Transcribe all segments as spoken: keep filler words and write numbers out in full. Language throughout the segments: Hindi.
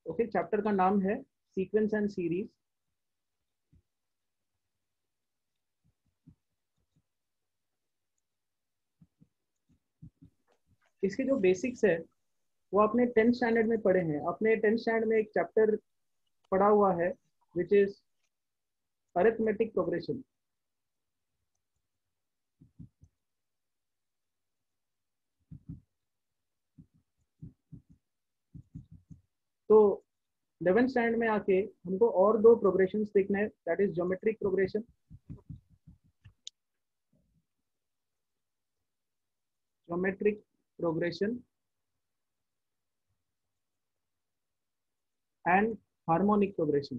ओके, चैप्टर का नाम है सीक्वेंस एंड सीरीज। इसके जो बेसिक्स है वो आपने टेंथ स्टैंडर्ड में पढ़े हैं। अपने टेंथ स्टैंडर्ड में एक चैप्टर पढ़ा हुआ है विच इज अरिथमेटिक प्रोग्रेशन। तो इलेवेंथ स्टैंडर्ड में आके हमको और दो प्रोग्रेशन देखना है, that is geometric progression geometric progression and harmonic progression.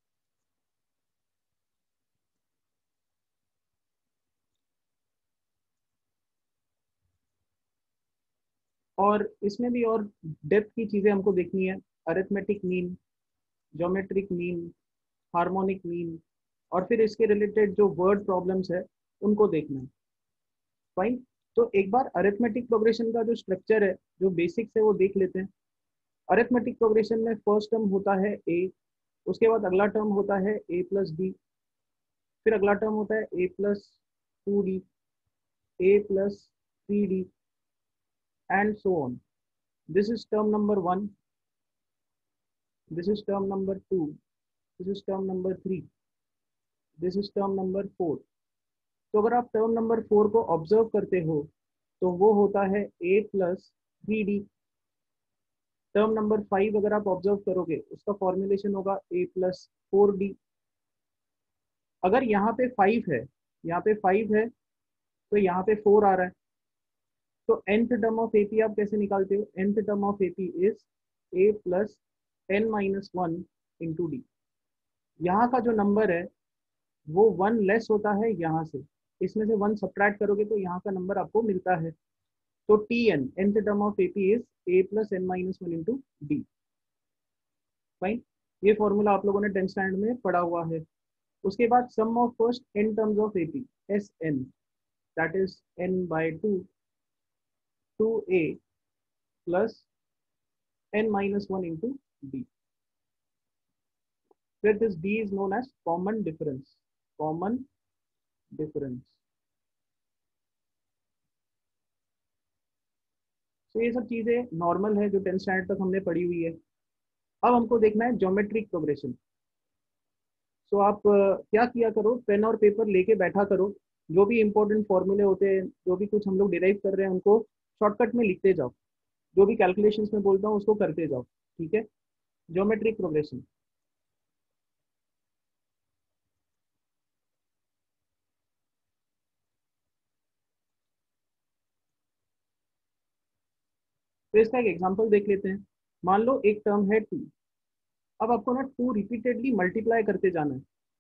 और इसमें भी और डेप्थ की चीजें हमको देखनी है, arithmetic mean, geometric mean, harmonic mean, और फिर इसके रिलेटेड जो वर्ड प्रॉब्लम्स है उनको देखना है। फाइन। तो एक बार अरिथमेटिक प्रोग्रेशन का जो स्ट्रक्चर है, जो बेसिक्स है, वो देख लेते हैं। अरिथमेटिक प्रोग्रेशन में फर्स्ट टर्म होता है ए, उसके बाद अगला टर्म होता है ए प्लस डी, फिर अगला टर्म होता है A plus two D, A plus three D, and so on. This is term number one, this is term number two, this is term number three, this is term number four. तो अगर आप टर्म नंबर फोर को ऑब्जर्व करते हो तो वो होता है A plus three D. Term number five अगर आप ऑब्जर्व करोगे उसका फॉर्मुलेशन होगा ए प्लस फोर डी। अगर यहाँ पे फाइव है, यहाँ पे फाइव है तो यहाँ पे फोर आ रहा है। तो nth टर्म ऑफ एपी आप कैसे निकालते हो? nth term of AP is A plus N minus one into D. यहाँ का जो नंबर है वो वन लेस होता है यहाँ से, इसमें से वन सब्ट्रैक्ट करोगे तो यहाँ का नंबर आपको मिलता है। तो T N, nth term of AP is A plus N minus one into D. Fine. ये फॉर्मूला आप लोगों ने टेंथ स्टैंडर्ड में पढ़ा हुआ है। उसके बाद sum of first N terms of AP, S N, that is N by two, two A plus N minus one into D. फिर this D is known as common difference, common difference. तो ये सब चीजें नॉर्मल है जो टेंथ स्टैंडर्ड तक हमने पढ़ी हुई है। अब हमको देखना है ज्योमेट्रिक प्रोग्रेशन। सो आप uh, क्या किया करो, पेन और पेपर लेके बैठा करो। जो भी इंपॉर्टेंट फॉर्मूले होते हैं, जो भी कुछ हम लोग डिराइव कर रहे हैं, उनको शॉर्टकट में लिखते जाओ। जो भी कैलकुलेशंस में बोलता हूँ उसको करते जाओ, ठीक है। Geometric progression. तो इसका एक एग्जांपल देख लेते हैं। मान लो एक टर्म है टू। अब आपको ना टू रिपीटेडली मल्टीप्लाई करते जाना है।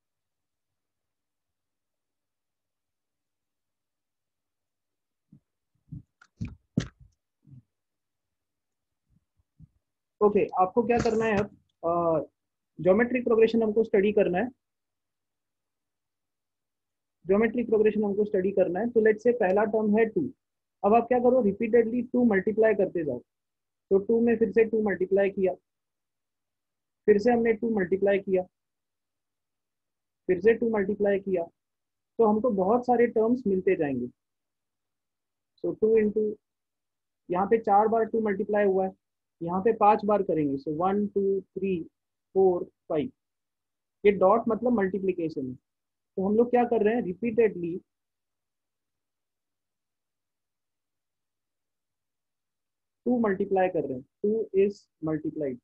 ओके, आपको क्या करना है अब? ज्योमेट्रिक प्रोग्रेशन हमको स्टडी करना है। ज्योमेट्रिक प्रोग्रेशन हमको स्टडी करना है। तो लेट्स से पहला टर्म है टू। अब आप क्या करो, रिपीटेडली टू मल्टीप्लाई करते जाओ। तो टू में फिर से टू मल्टीप्लाई किया, फिर से हमने टू मल्टीप्लाई किया, फिर से टू मल्टीप्लाई किया। तो हमको बहुत सारे टर्म्स मिलते जाएंगे। सो टू इंटू, यहाँ पे चार बार टू मल्टीप्लाई हुआ है, यहाँ पे पांच बार करेंगे। So one two three four five. ये डॉट मतलब मल्टीप्लीकेशन है। तो हम लोग क्या कर रहे हैं, रिपीटेडली टू मल्टीप्लाई कर रहे हैं। Two is multiplied.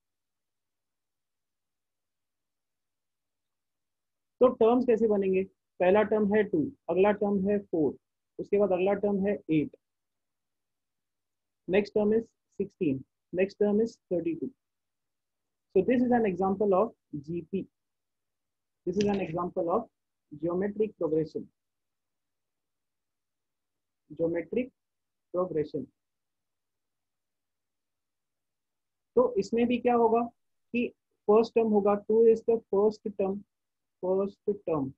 तो टर्म्स कैसे बनेंगे? पहला टर्म है टू, अगला टर्म है फोर, उसके बाद अगला टर्म है eight, next term is sixteen, next term is thirty two. So this is an example of G P. This is an example of geometric progression. Geometric progression. तो इसमें भी क्या होगा कि फर्स्ट टर्म होगा, two is the first term, first term.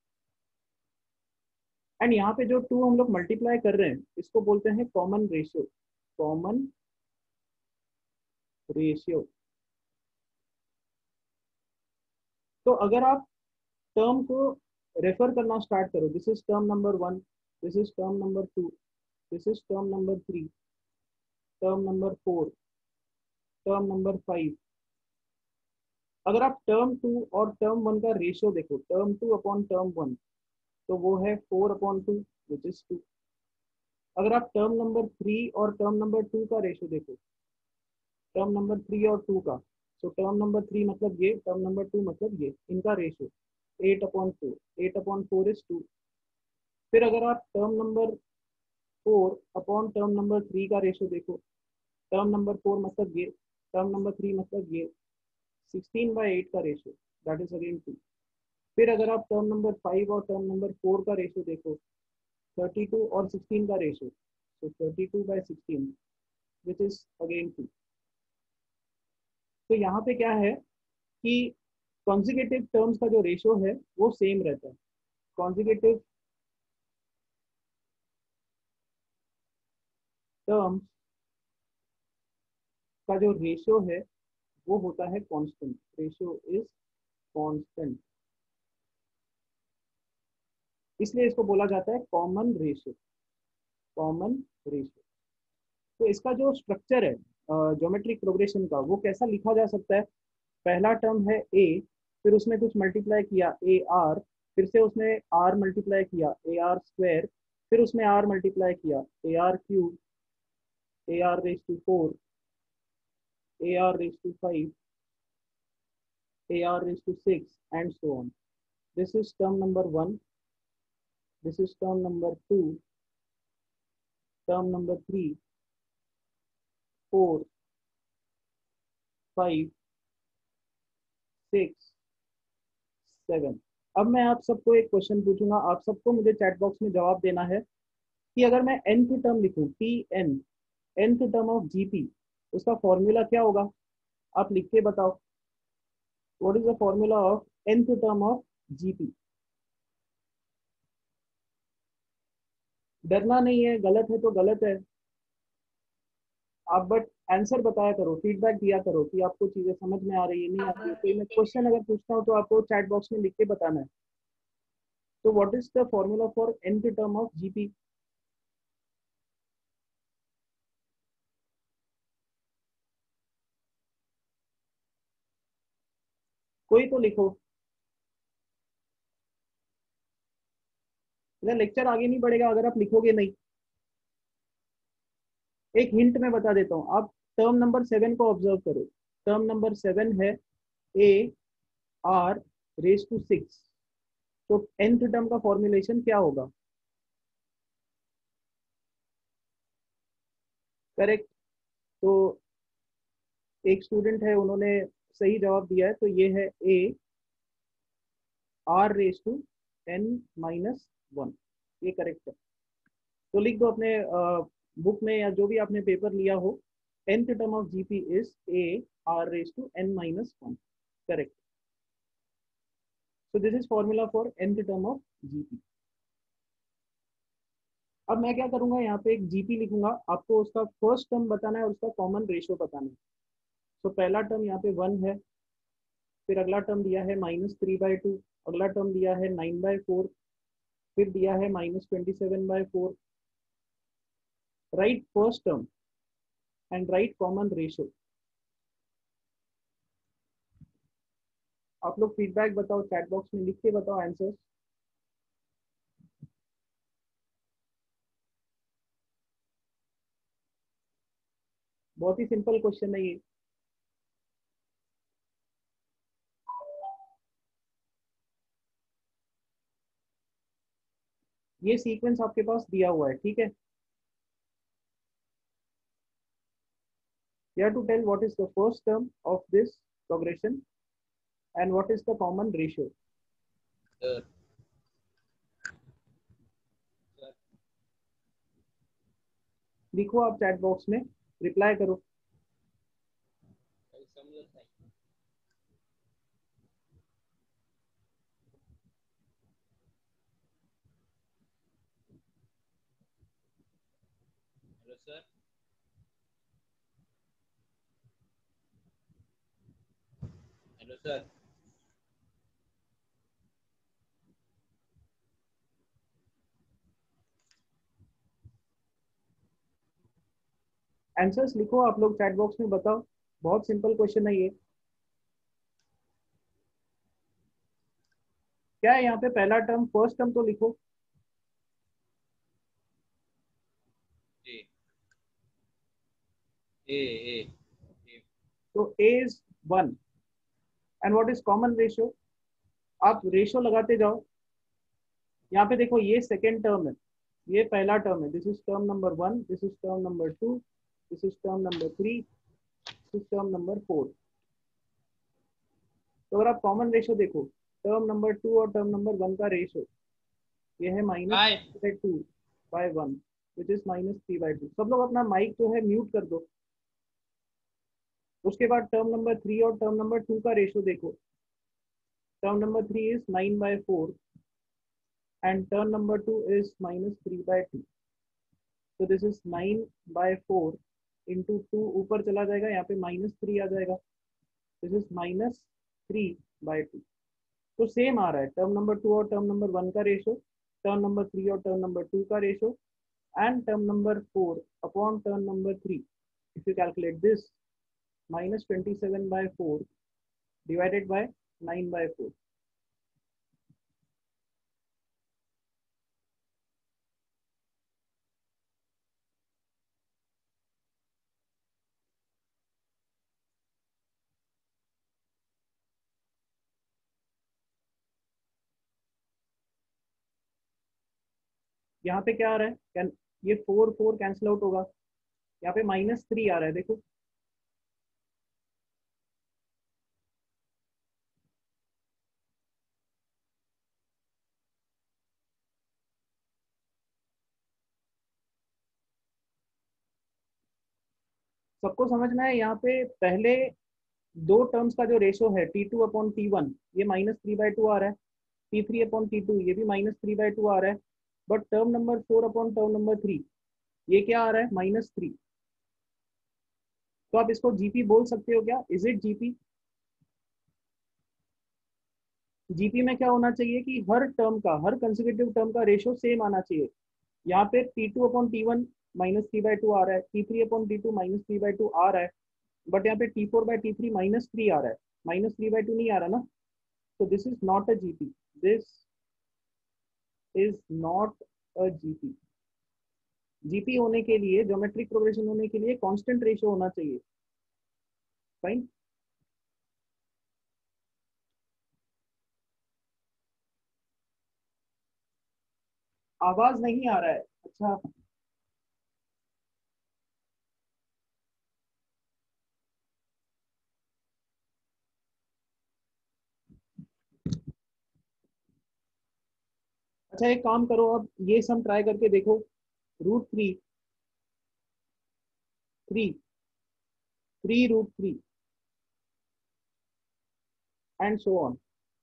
And यहाँ पे जो टू हम लोग मल्टीप्लाई कर रहे हैं इसको बोलते हैं कॉमन रेशियो, कॉमन रेशियो। तो अगर आप टर्म को रेफर करना स्टार्ट करो, this is term number one, this is term number two, this is term number three, term number four, term number five. अगर आप टर्म टू और टर्म वन का रेशियो देखो, term two upon term one, तो वो है four upon two which is two. अगर आप टर्म नंबर थ्री और टर्म नंबर टू का रेशियो देखो, टर्म नंबर थ्री और टू का, सो टर्म नंबर थ्री मतलब ये, टर्म नंबर टू मतलब ये, इनका ratio eight upon four, eight upon four is two. फिर अगर आप term number four upon term number three का रेशियो देखो, टर्म नंबर फोर मतलब ये, टर्म नंबर थ्री मतलब ये, सिक्सटीन बाई एट का ratio, that is again two. फिर अगर आप टर्म नंबर फाइव और टर्म नंबर फोर का रेशियो देखो, थर्टी टू और सिक्सटीन का ratio, so thirty two by sixteen which is again two. तो यहाँ पे क्या है कि कॉन्जिगेटिव टर्म्स का जो रेशियो है वो सेम रहता है। कॉन्जिगेटिव टर्म्स का जो रेशियो है वो होता है कांस्टेंट, रेशियो इज कांस्टेंट, इसलिए इसको बोला जाता है कॉमन रेशियो, कॉमन रेशियो। तो इसका जो स्ट्रक्चर है ज्योमेट्रिक प्रोग्रेशन का, वो कैसा लिखा जा सकता है? पहला टर्म है ए, फिर उसमें कुछ मल्टीप्लाई किया ए आर, फिर से उसमें आर मल्टीप्लाई किया ए आर स्क्वायर, फिर उसमें आर मल्टीप्लाई किया A R cube, A are raise to four, A are raise to five, A are raise to six and so on. This is term number one, this is term number two, term number three, four, five, six, seven. अब मैं आप सबको एक क्वेश्चन पूछूंगा, आप सबको मुझे चैट बॉक्स में जवाब देना है कि अगर मैं nth टर्म लिखूं, T N, nth term of GP, उसका फॉर्मूला क्या होगा? आप लिख के बताओ, what is the formula of nth term of GP? डरना नहीं है, गलत है तो गलत है, आप बट आंसर बताया करो, फीडबैक दिया करो कि आपको चीजें समझ में आ रही है, नहीं आती है। कोई मैं क्वेश्चन अगर पूछता हूँ तो आपको चैट बॉक्स में लिख के बताना है। तो what is the formula for nth term of GP? कोई तो लिखो, लेक्चर आगे नहीं बढ़ेगा अगर आप लिखोगे नहीं। एक हिंट मैं बता देता हूँ, आप टर्म नंबर सेवन को ऑब्जर्व करो। टर्म नंबर सेवन है a are raise to six, तो nth टर्म का फॉर्मुलेशन क्या होगा? करेक्ट। तो एक स्टूडेंट है, उन्होंने सही जवाब दिया है, तो ये है a are raise to n minus one, ये करेक्ट है। तो लिख दो अपने बुक में या जो भी आपने पेपर लिया हो, nth term of GP is a are raise to n minus one, correct. So this is formula for nth term of GP. अब मैं क्या करूंगा, यहाँ पे एक जीपी लिखूंगा, आपको उसका फर्स्ट टर्म बताना है और उसका कॉमन रेशियो बताना है। तो पहला टर्म यहाँ पे वन है, फिर अगला टर्म दिया है माइनस थ्री बाई टू, अगला टर्म दिया है नाइन बाई फोर, फिर दिया है minus twenty seven by four. Right first term and right common ratio. आप लोग फीडबैक बताओ, चैट बॉक्स में लिख के बताओ आंसर्स। बहुत ही सिंपल क्वेश्चन है ये। ये सीक्वेंस आपके पास दिया हुआ है, ठीक है। You have to tell what is the first term of this progression and what is the common ratio. Sir, लिखो आप चैट बॉक्स में, रिप्लाई करो। hello sir, hello sir. Answers लिखो आप लोग चैट बॉक्स में, बताओ। बहुत सिंपल क्वेश्चन है ये। क्या है यहाँ पे पहला टर्म? फर्स्ट टर्म तो लिखो। ए ए ए ए तो a is one. And what is common ratio? आप रेशियो लगाते जाओ। यहाँ पे देखो ये सेकेंड टर्म है, ये पहला टर्म है। This is term number one, this is term number two, this is term number three, this is term number four. तो अगर आप कॉमन रेशियो देखो, टर्म नंबर टू और टर्म नंबर वन का रेशियो ये है माइनस काय two by one, which is minus three by two. सब लोग अपना माइक जो है म्यूट कर दो। उसके बाद टर्म नंबर थ्री और टर्म नंबर टू का रेशियो देखो। Term number three is nine by four and term number two is minus three by two. तो this is nine by four into two, ऊपर चला जाएगा, यहाँ पे माइनस थ्री आ जाएगा। This is minus three by two. तो सेम आ रहा है टर्म नंबर टू और टर्म नंबर वन का रेशियो, टर्म नंबर थ्री और टर्म नंबर टू का ratio, and term number four upon term number three. If you calculate this, minus twenty seven by four divided by nine by four. यहाँ पे क्या आ रहा है? कैन ये फोर फोर कैंसिल आउट होगा। यहाँ पे माइनस थ्री आ रहा है, देखो। सबको समझ में है? यहाँ पे पहले दो टर्म्स का जो रेशियो है t two upon t one, ये माइनस थ्री बाई टू आ रहा है। T three upon t two, ये भी माइनस थ्री बाई टू आ रहा है। But term number four upon term number three, ये क्या आ रहा है? Minus three. तो आप इसको जीपी बोल सकते हो क्या? Is it GP? जीपी में क्या होना चाहिए कि हर टर्म का, हर कंसेक्यूटिव टर्म का रेशियो सेम आना चाहिए। यहाँ पे t two upon t one minus three by two आ रहा है, t three upon t two minus three by two आ रहा है। बट यहाँ पे t four by t three minus three आ रहा है, माइनस थ्री बाई टू नहीं आ रहा ना। तो this is not a GP, this is not a GP. GP होने के लिए, ज्योमेट्रिक प्रोग्रेशन होने के लिए कांस्टेंट रेशियो होना चाहिए। फाइन। आवाज नहीं आ रहा है? अच्छा, अच्छा एक काम करो, अब ये सम ट्राई करके देखो। Root three, three, three root three and so on.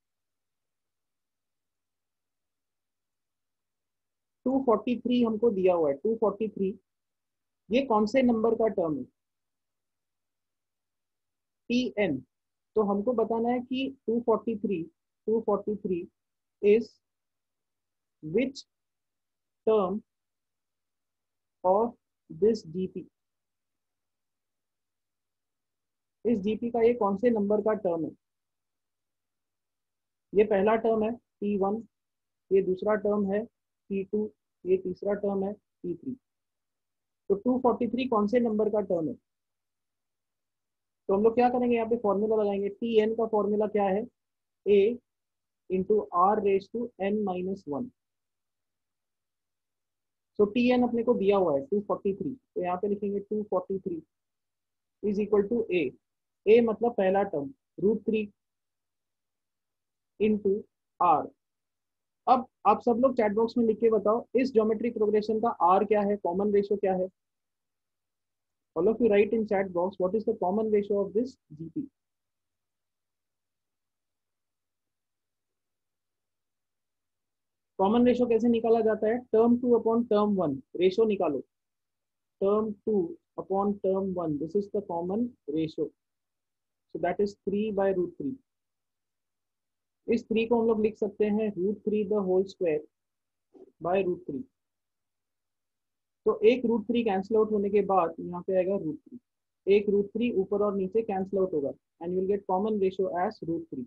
Two forty three हमको दिया हुआ है, टू फोर्टी थ्री। ये कौन से नंबर का टर्म है? T n. तो हमको बताना है कि two forty three, two forty three is which term of this GP. इस जीपी का ये कौन से नंबर का टर्म है? ये पहला टर्म है टी वन, ये दूसरा टर्म है टी टू, ये तीसरा टर्म है टी थ्री। तो टू फोर्टी थ्री कौन से नंबर का टर्म है? तो हम लोग क्या करेंगे, यहाँ पे फॉर्मूला लगाएंगे। टी एन का फॉर्मूला क्या है? A into are raise to n minus one. So t n अपने को दिया हुआ है टू फोर्टी थ्री, तो यहाँ पे लिखेंगे two forty three is equal to a. A मतलब पहला term, root three into r. अब आप सब लोग चैट बॉक्स में लिख के बताओ, इस ज्योमेट्रिक प्रोग्रेशन का आर क्या है, कॉमन रेशियो क्या है? All of you write in chat box what is the common ratio of this GP. Common ratio कैसे निकाला जाता है? Term two upon term one, ratio निकालो। Term two upon term one, this is the common ratio. So that is three by root three. इस थ्री को हम लोग लिख सकते हैं root three the whole square by root three. तो एक रूट थ्री कैंसिल आउट होने के बाद यहाँ पे आएगा रूट थ्री, एक रूट थ्री ऊपर और नीचे कैंसिल आउट होगा and you will get common ratio as root three.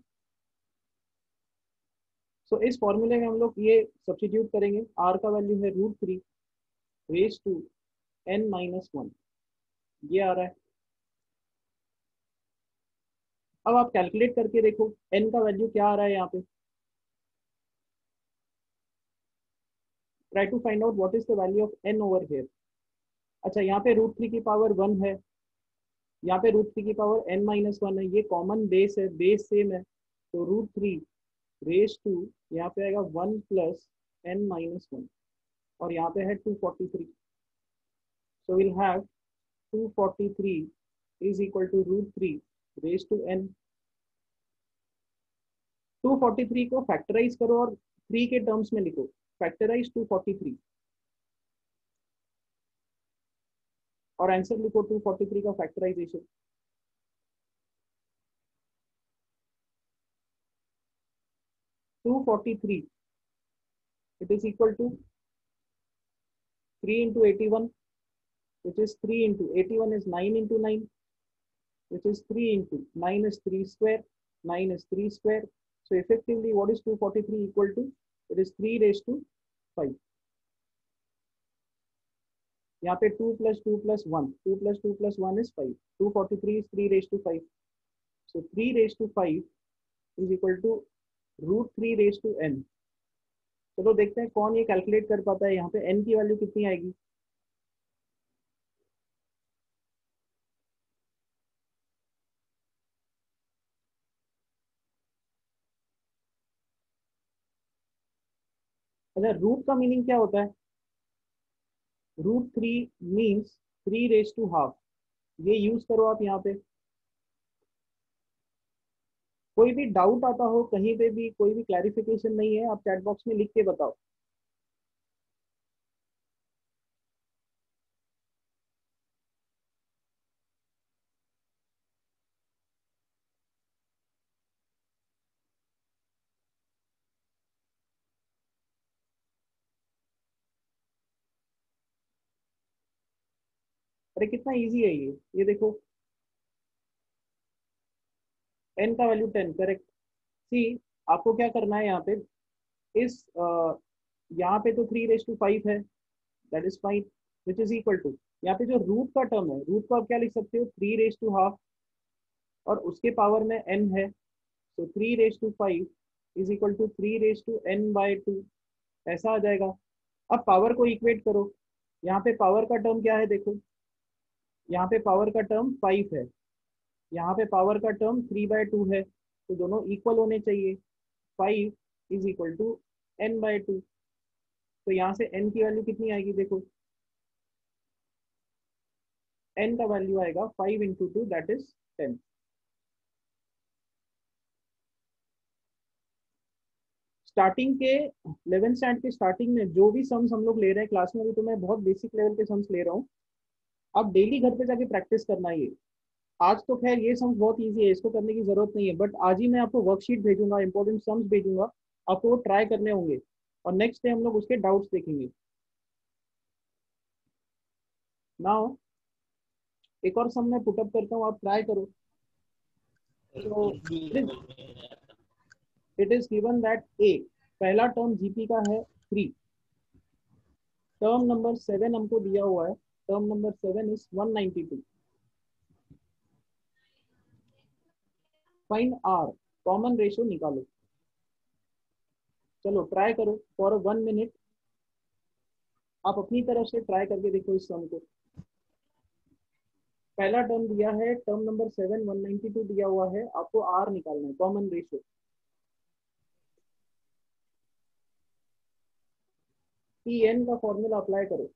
So इस फॉर्मूले में हम लोग ये सब्स्टिट्यूट करेंगे, आर का वैल्यू है root three raise to n minus one, ये आ रहा है। अब आप कैलकुलेट करके देखो n का वैल्यू क्या आ रहा है यहाँ पे, try to find out what is the value of n over here. अच्छा यहाँ पे रूट थ्री की पावर वन है, यहाँ पे रूट थ्री की पावर n माइनस वन है, ये कॉमन बेस है, बेस सेम है, तो रूट थ्री रेज टू यहाँ पे आएगा one plus N minus one और यहाँ पे है two forty three. So will have two forty three is equal to root three raise to n. Two forty three को फैक्टराइज करो और थ्री के टर्म्स में लिखो, फैक्टराइज टू फोर्टी थ्री और आंसर लिखो टू फोर्टी थ्री का factorisation. Two forty three it is equal to three into eighty-one, which is three into eighty-one is nine into nine, which is three into nine is three square, nine is three square. So effectively what is two forty-three equal to? It is three raised to five. यहाँ पे two plus two plus one, two plus two plus one is five, two forty three is three raise to five, so three raise to five is equal to root three raise to n. चलो देखते हैं कौन ये कैलकुलेट कर पाता है, यहाँ पे n की वैल्यू कितनी आएगी। अच्छा रूट का मीनिंग क्या होता है, root three means three raise to half, ये यूज करो आप यहाँ पे। कोई भी डाउट आता हो कहीं पे भी, कोई भी क्लैरिफिकेशन नहीं है, आप चैट बॉक्स में लिख के बताओ। अरे कितना इजी है ये ये देखो n का वैल्यू टेन, करेक्ट। सी आपको क्या करना है यहाँ पे, इस uh, यहाँ पे तो थ्री रेज टू फाइव है, that is fine, which is equal to यहाँ पे जो रूट का टर्म है, रूट को आप क्या लिख सकते हो, थ्री रेज टू हाफ और उसके पावर में n है, तो three raise to five is equal to three raise to n by two, ऐसा आ जाएगा। अब पावर को इक्वेट करो, यहाँ पे पावर का टर्म क्या है देखो, यहाँ पे पावर का टर्म फाइव है, यहाँ पे पावर का टर्म थ्री बाय टू है, तो दोनों इक्वल होने चाहिए। Five is equal to n by two, तो यहाँ से n की वैल्यू कितनी आएगी देखो, n का वैल्यू आएगा five into two that is ten. Starting के इलेवेंथ स्टैंडर्ड के स्टार्टिंग में जो भी सम्स हम लोग ले रहे हैं क्लास में, अभी तो मैं बहुत बेसिक लेवल के सम्स ले रहा हूँ, आप डेली घर पे जाके प्रैक्टिस करना है ये। आज तो खैर ये सम्स बहुत इजी है, इसको करने की जरूरत नहीं है, बट आज ही मैं आपको वर्कशीट भेजूंगा, इंपॉर्टेंट सम्स भेजूंगा, आपको वो ट्राई करने होंगे और नेक्स्ट डे हम लोग उसके डाउट्स देखेंगे। नाउ एक और सम मैं पुटअप करता हूँ, आप ट्राई करो। तो it is given that a, पहला टर्म जीपी का है थ्री, टर्म नंबर सेवन हमको दिया हुआ है, term number seven is one ninety two. Find r, common ratio निकालो। चलो ट्राई करो फॉर वन मिनट, आप अपनी तरफ से ट्राई करके देखो इस सम को। पहला टर्म दिया है, term number seven, one ninety two दिया हुआ है, आपको आर निकालना है, कॉमन रेशियो। टी एन का फॉर्मूला अप्लाई करो,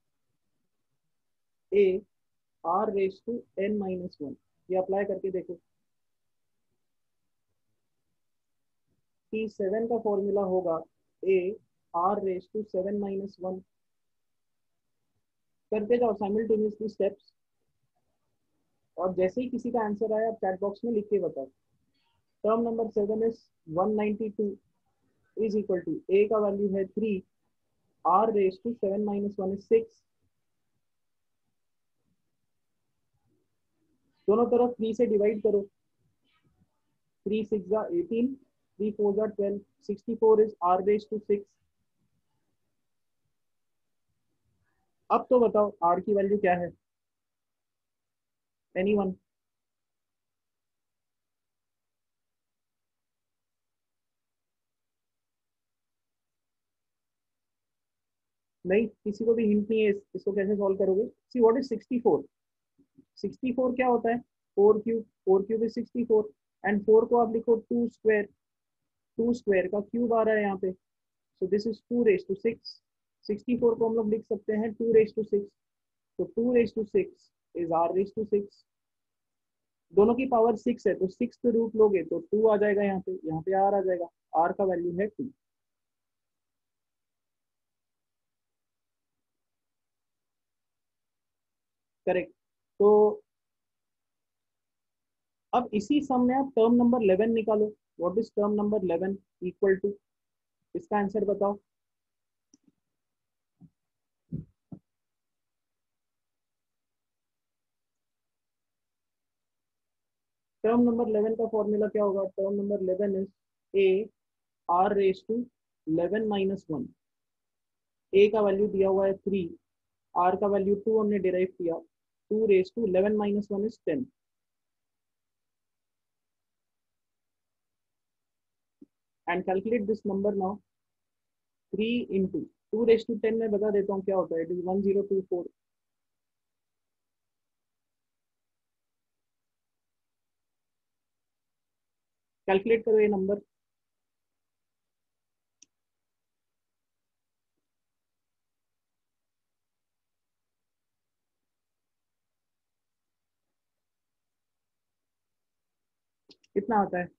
a are raise to n minus one, ये अप्लाई करके देखो। टी सेवन का फॉर्मूला होगा A R raise to seven minus one, करते जाओ साइमल्टेनियसली स्टेप्स, और जैसे ही किसी का आंसर आया आप चैट बॉक्स में लिख के बताओ। Term number seven is one ninety two is equal to a का वैल्यू है three, r raise to seven minus one is six, दोनों तरफ थ्री से डिवाइड करो, थ्री सिक्स जा एटीन, थ्री फोर जा twelve, sixty four is r raise to six. अब तो बताओ आर की वैल्यू क्या है, एनीवन? नहीं, किसी को भी हिंट नहीं है, इस, इसको कैसे सॉल्व करोगे? See what is sixty four? Sixty four क्या होता है? Four cube, four cube is sixty four, and four को आप लिखो टू स्क्वायर, टू स्क्वायर का क्यूब आ रहा है यहाँ पे, so this is two raise to six. Sixty four को हम लोग लिख सकते हैं टू रेज टू सिक्स, तो two raise to six is r raise to six. दोनों की पावर सिक्स है, तो सिक्स रूट लोगे तो टू आ जाएगा यहाँ पे, यहाँ पे आर आ जाएगा, आर का वैल्यू है टू। करेक्ट। तो अब इसी सम में आप टर्म नंबर इलेवन निकालो। What is term number eleven equal to? इसका आंसर बताओ। टर्म नंबर इलेवन का फॉर्मूला क्या होगा? Term number eleven is a are raise to eleven minus one. A का वैल्यू दिया हुआ है थ्री, आर का वैल्यू टू हमने डिराइव किया, two raise to eleven minus one is ten. And calculate this number now. Three into two raise to ten में बता देता हूँ क्या होता है, it is one zero two four. Calculate करो ये नंबर। कितना आता है?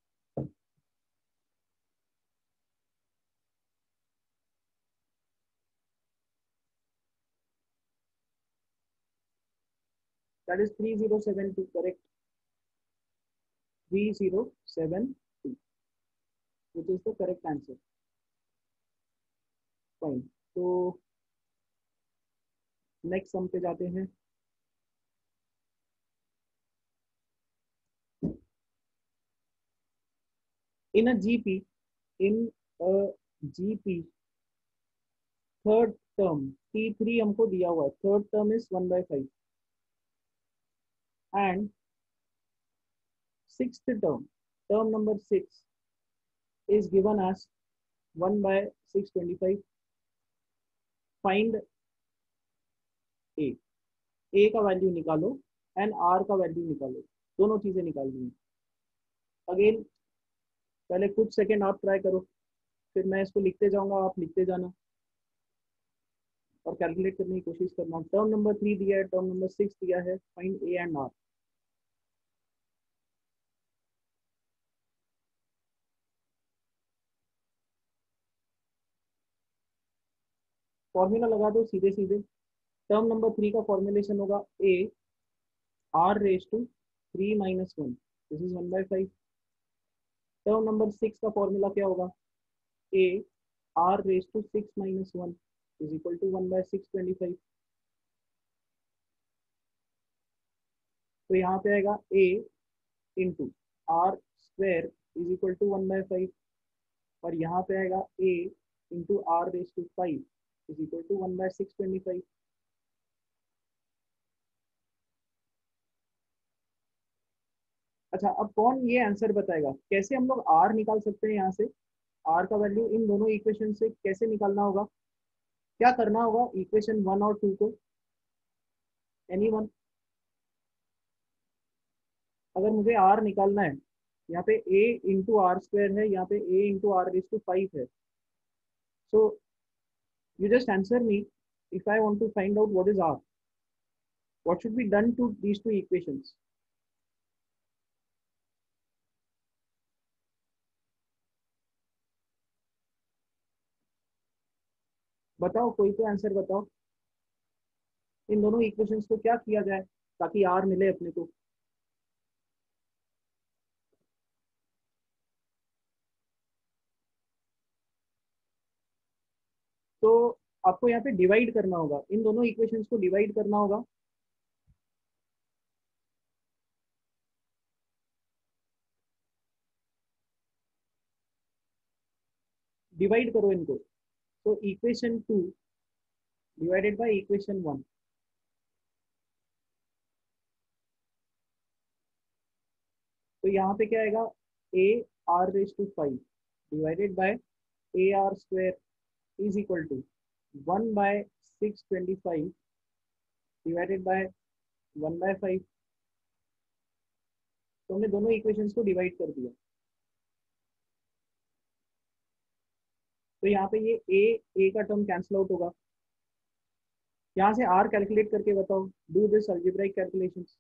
That is three zero seven two, correct, three zero seven two, which is the correct answer. Fine. तो नेक्स्ट सम पे जाते हैं। In a GP, in a GP third term, t three हमको दिया हुआ है, third term is one by five, and sixth term, term number six is given as one by six twenty five. Find a, a का वैल्यू निकालो एंड r का वैल्यू निकालो, दोनों चीजें निकालनी है। अगेन पहले कुछ सेकेंड आप ट्राई करो, फिर मैं इसको लिखते जाऊंगा, आप लिखते जाना और कैलकुलेट करने की कोशिश करना। टर्म नंबर थ्री दिया है, टर्म नंबर सिक्स दिया है, find A and R. Formula लगा दो सीधे सीधे। टर्म नंबर थ्री का फॉर्मुलेशन होगा A R raise to three minus one, this is one by five. Term number six का फॉर्मूला क्या होगा? A R raise to six minus one is equal to one by six twenty five. तो यहाँ पे आएगा A into R square is equal to one by five, और यहाँ पे आएगा A into are raise to five is equal to one by six twenty five. अच्छा, अब कौन ये आंसर बताएगा कैसे हम लोग आर निकाल सकते हैं? यहाँ से आर का वैल्यू इन दोनों इक्वेशन से कैसे निकालना होगा? क्या करना होगा इक्वेशन वन और टू को? एनीवन? अगर मुझे आर निकालना है, यहाँ पे ए इंटू आर स्क्वायर है, यहाँ पे A into are raise to five है, so you just answer me, if I want to find out what is r, what should be done to these two equations? बताओ, कोई तो आंसर बताओ। इन दोनों इक्वेशंस को क्या किया जाए ताकि आर मिले अपने को? तो आपको यहाँ पे डिवाइड करना होगा, इन दोनों इक्वेशंस को डिवाइड करना होगा। डिवाइड करो इनको, तो equation two divided by equation one, तो यहाँ पे क्या आएगा, A are raise to five divided by A R square is equal to one by six twenty five divided by one by five. तो हमने दोनों इक्वेशंस को डिवाइड कर दिया, तो यहाँ पे ये ए ए का टर्म कैंसिल आउट होगा। यहाँ से आर कैलकुलेट करके बताओ, डू दिस अलजेब्राइक कैलकुलेशंस।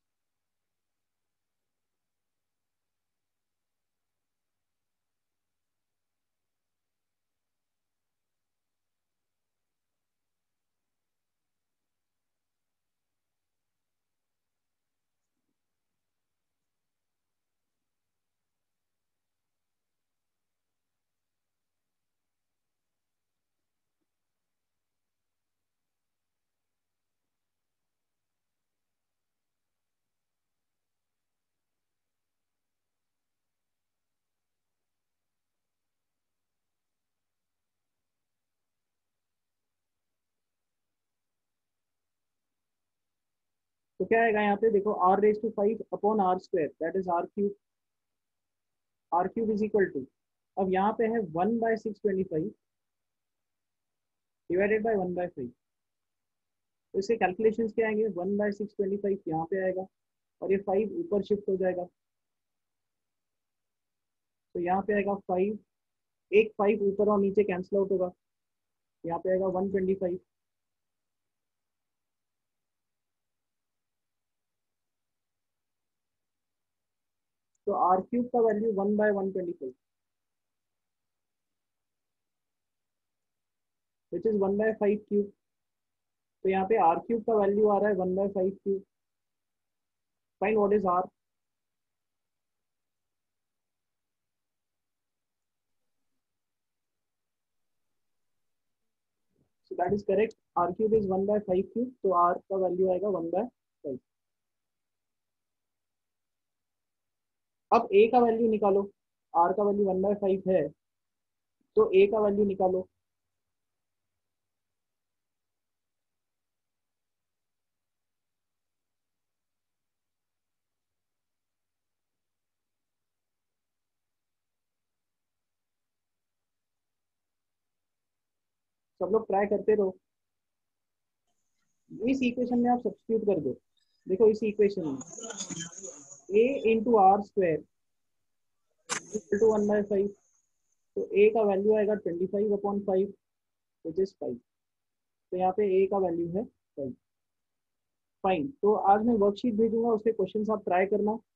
तो क्या आएगा यहाँ पे, देखो R raise to five upon R square that is R cube, R cube is equal to, अब यहाँ पे है one by six twenty five divided by one by five. तो इसके कैलकुलेशंस क्या आएंगे, one by six twenty five यहाँ पे आएगा और ये फाइव ऊपर शिफ्ट हो जाएगा, तो यहाँ पे आएगा फाइव, एक फाइव ऊपर और नीचे कैंसिल आउट होगा, यहाँ पे आएगा वन ट्वेंटी फाइव। तो आर क्यूब का value one by one twenty five which is one by five cube. तो यहाँ पे आर क्यूब का वैल्यू आ रहा है one by five cube. Find what is R. So that is correct, R cube is one by five cube, तो आर का वैल्यू आएगा वन बाय फाइव। अब ए का वैल्यू निकालो, आर का वैल्यू वन बाय फाइव है तो ए का वैल्यू निकालो। सब लोग ट्राई करते रहो, इस इक्वेशन में आप सब्स्टिट्यूट कर दो। देखो इस इक्वेशन में A into R square equal to one by five, तो ए का वैल्यू आएगा twenty five upon five which is five. तो यहाँ पे ए का वैल्यू है फाइव। फाइन, तो आज मैं वर्कशीट भेजूंगा, उसके क्वेश्चंस आप ट्राई करना।